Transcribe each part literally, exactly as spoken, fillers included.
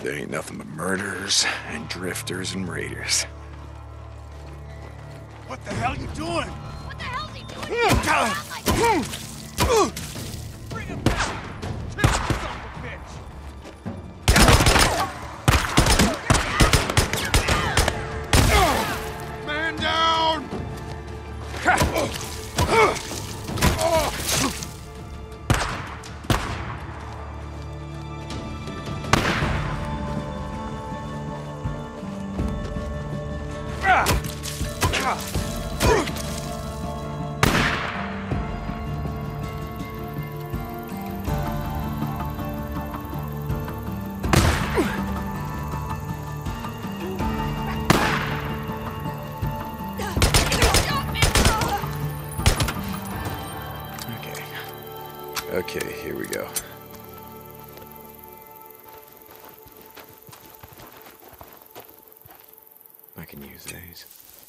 there ain't nothing but murderers and drifters and raiders. What the hell you doing? What the hell's he doing? Bring him back! Take son of a bitch! Man down! Okay, here we go. I can use these.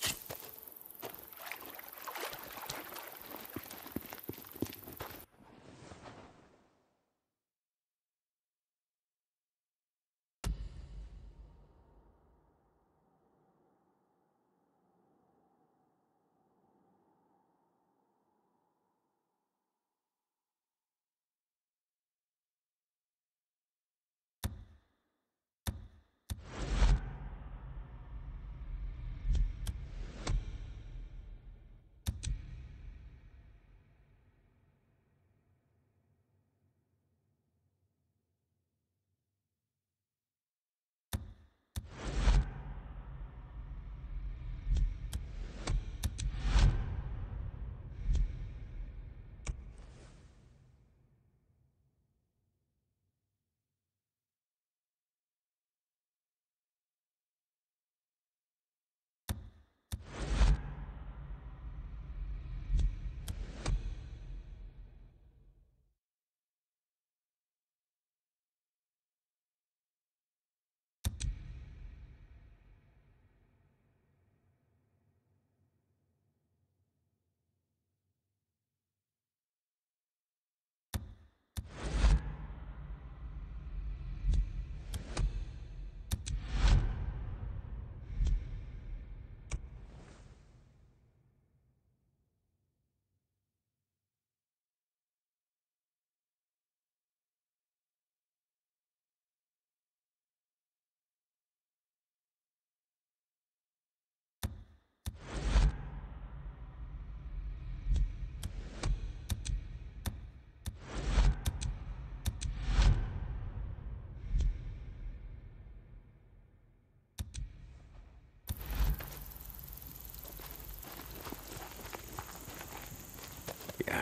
Yeah.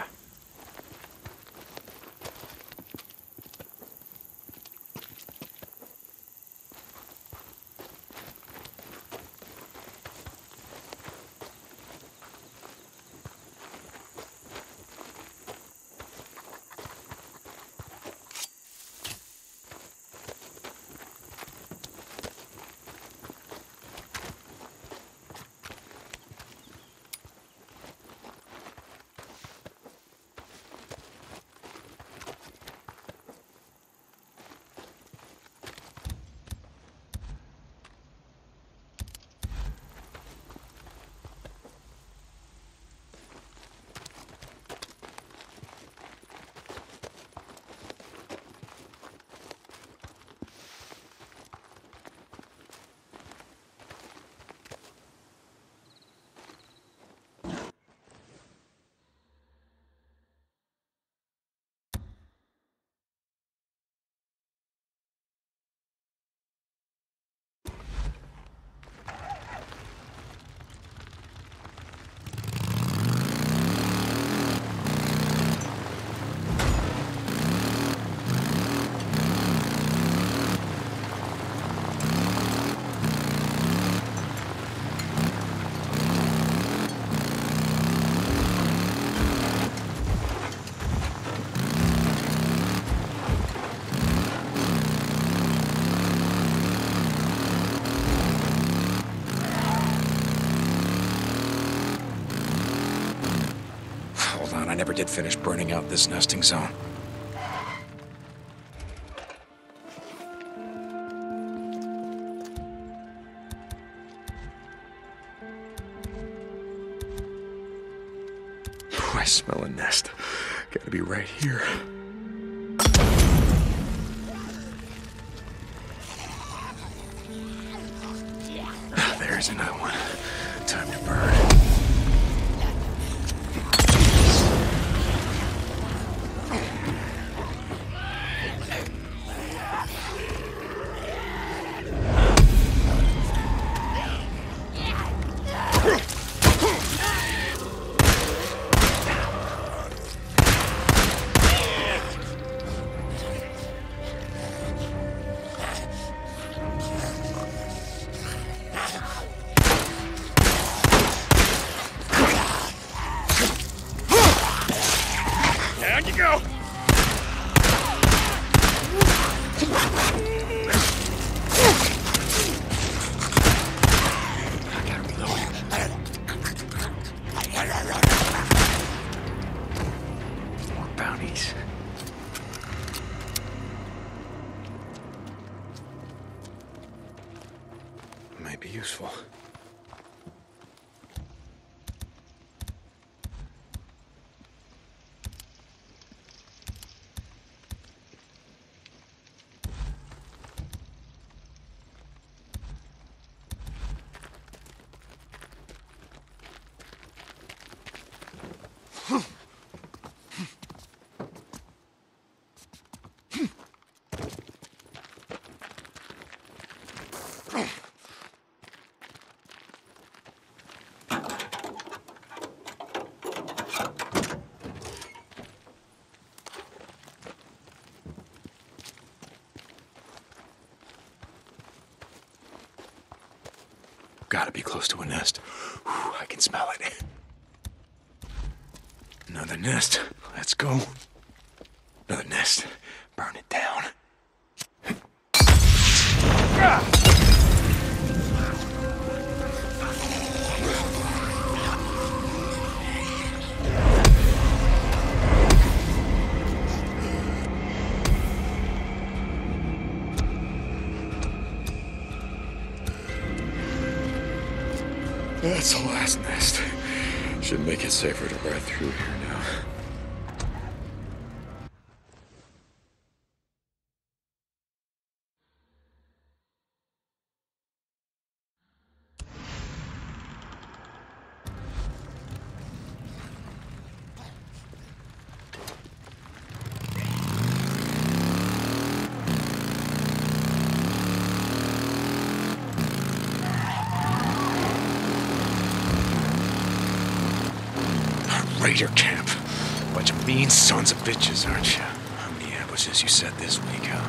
I never did finish burning out this nesting zone. smell a nest. Gotta be right here. There's another one. Time to burn. Down you go! I gotta reload. More bounties. Might be useful. Gotta be close to a nest. Whew, I can smell it. Another nest. Let's go. Another nest. Burn it down. That's the last nest. Should make it safer to ride through here now. Raider camp. Bunch of mean sons of bitches, aren't you? How many ambushes you set this week, huh?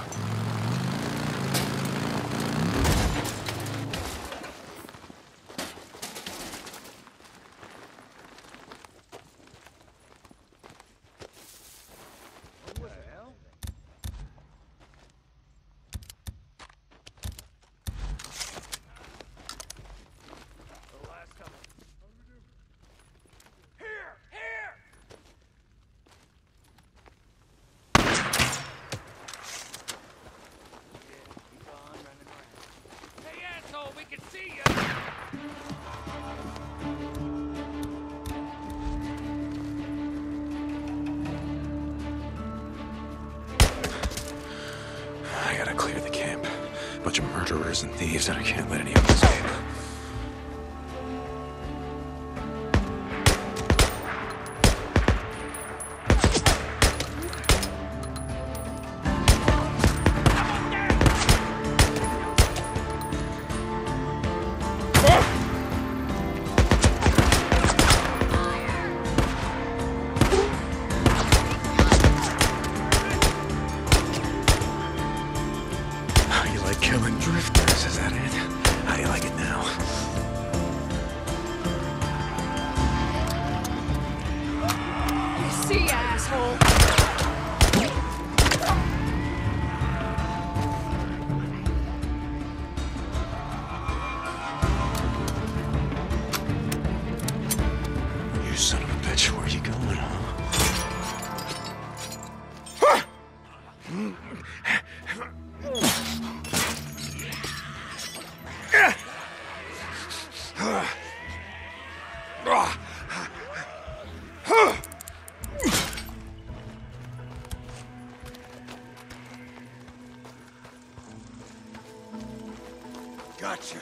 We can see you! I gotta clear the camp. Bunch of murderers and thieves, and I can't let any of them escape. Killing drifters, is that it? How do you like it now? Gotcha.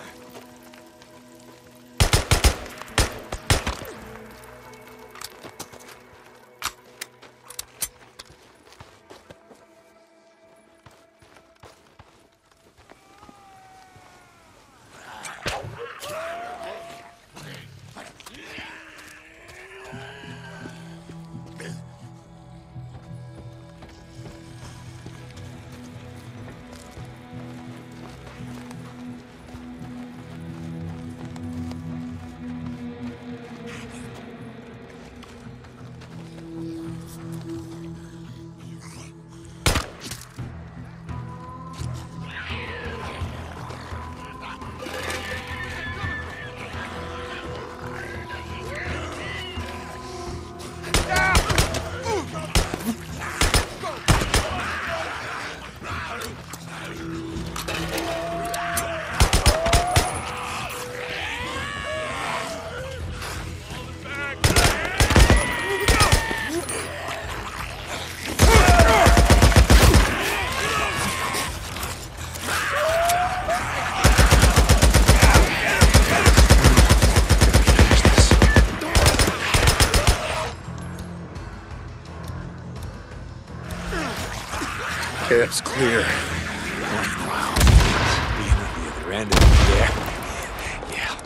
Okay, that's clear. Wow. Being at the other end of it, yeah.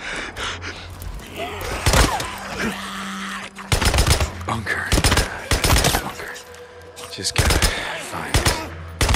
Yeah. Bunker. Bunker. Just gotta find it.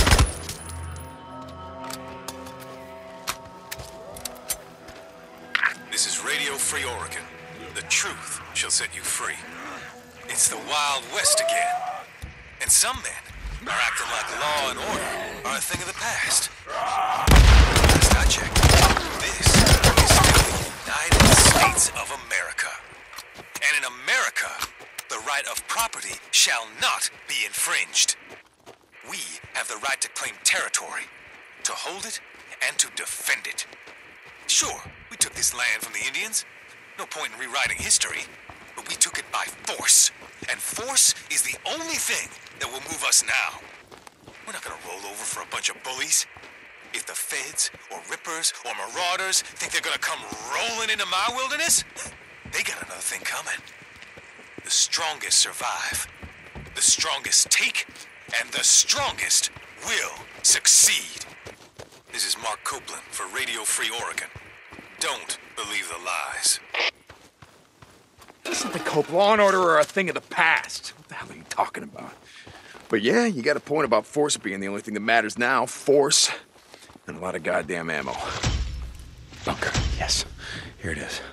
This is Radio Free Oregon. The truth shall set you free. It's the Wild West again. And some men are acting like law and order are a thing of the past. Last I checked, this is still the United States of America. And in America, the right of property shall not be infringed. We have the right to claim territory, to hold it, and to defend it. Sure, we took this land from the Indians. No point in rewriting history. But we took it by force. And force is the only thing that will move us now. We're not gonna roll over for a bunch of bullies. If the feds, or rippers, or marauders think they're gonna come rolling into my wilderness, they got another thing coming. The strongest survive. The strongest take, and the strongest will succeed. This is Mark Copeland for Radio Free Oregon. Don't believe the lies. Listen to Cope. Law and order are a thing of the past. What the hell are you talking about? But yeah, you got a point about force being the only thing that matters now. Force and a lot of goddamn ammo. Bunker. Yes. Here it is.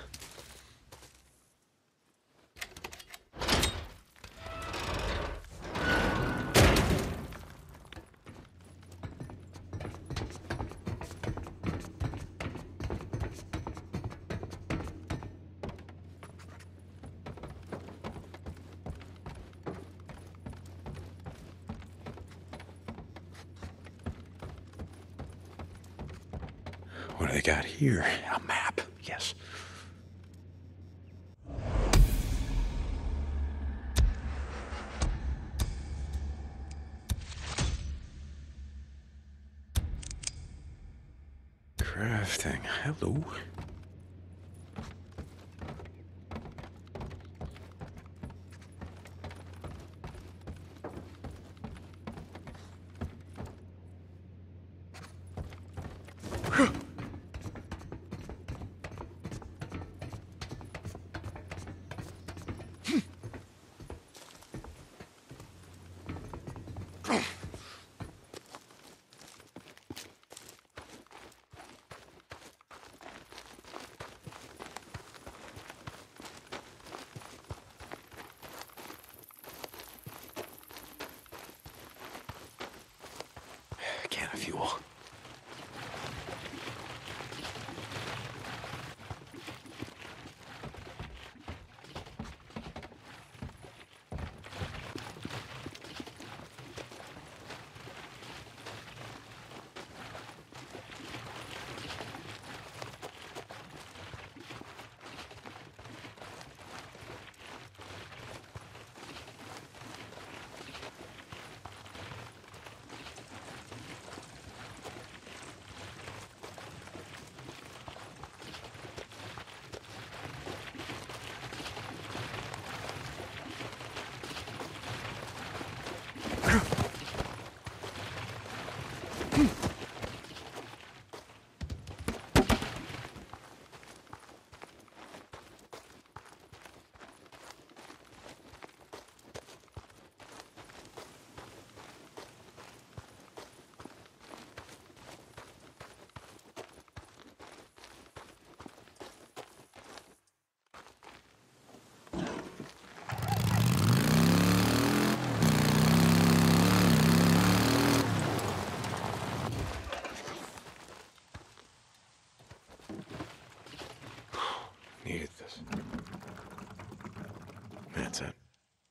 What do they got here? A map, yes. Crafting, hello. Needed this. That's it.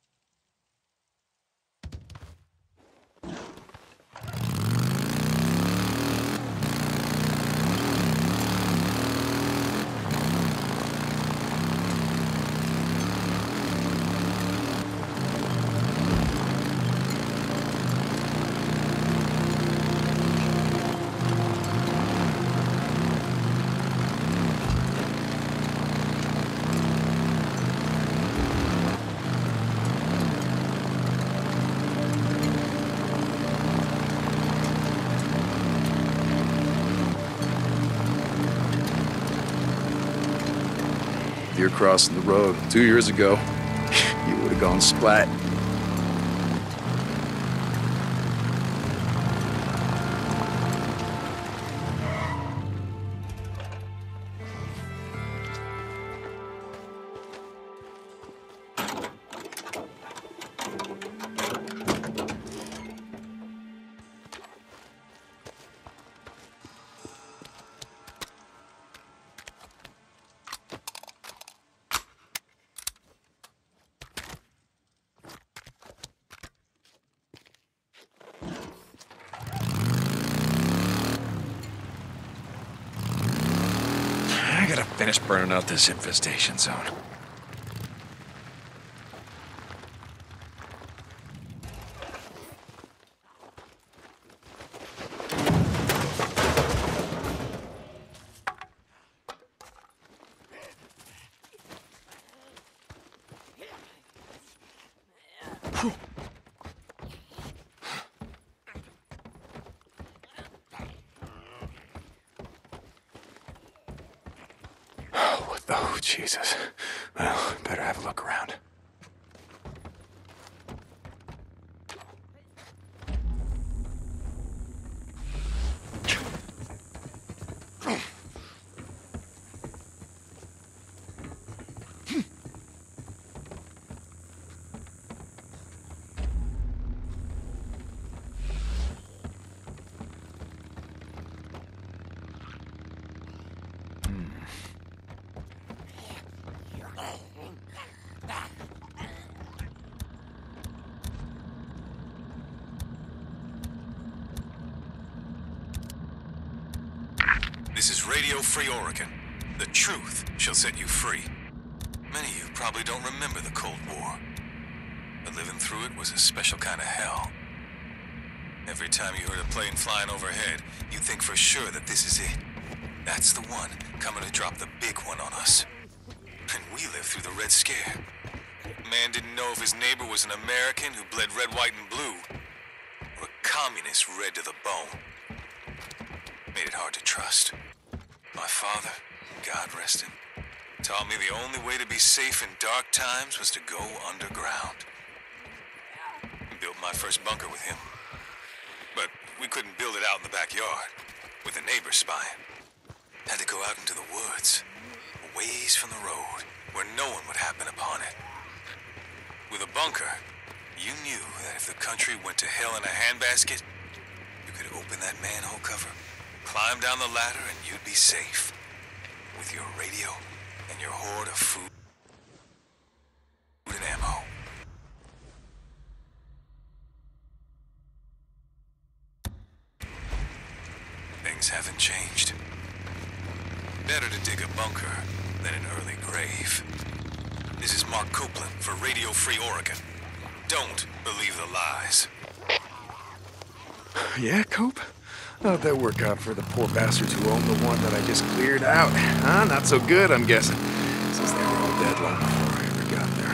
You're crossing the road two years ago, you would have gone splat. I gotta finish burning out this infestation zone. Oh, Jesus. Well, better have a look around. This is Radio Free Oregon. The truth shall set you free. Many of you probably don't remember the Cold War, but living through it was a special kind of hell. Every time you heard a plane flying overhead, you'd think for sure that this is it. That's the one coming to drop the big one on us. And we lived through the Red Scare. Man didn't know if his neighbor was an American who bled red, white, and blue, or a communist red to the bone. Made it hard to trust. My father, God rest him, taught me the only way to be safe in dark times was to go underground. Built my first bunker with him. But we couldn't build it out in the backyard, with the neighbors spying. Had to go out into the woods, a ways from the road, where no one would happen upon it. With a bunker, you knew that if the country went to hell in a handbasket, you could open that manhole cover, climb down the ladder, and you'd be safe. With your radio and your hoard of food and ammo. Things haven't changed. Better to dig a bunker than an early grave. This is Mark Copeland for Radio Free Oregon. Don't believe the lies. Yeah, Cope? How'd that work out for the poor bastards who own the one that I just cleared out? Huh? Not so good, I'm guessing. Since they were all dead long before I ever got there.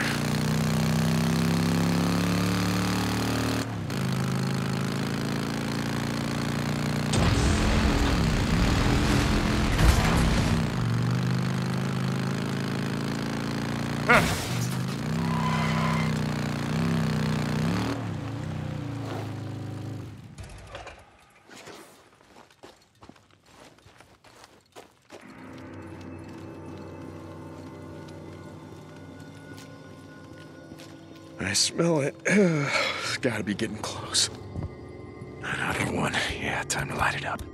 I smell it. It's gotta be getting close. Another one. Yeah, time to light it up.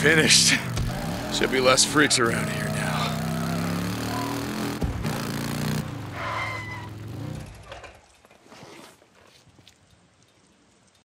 Finished. Should be less freaks around here.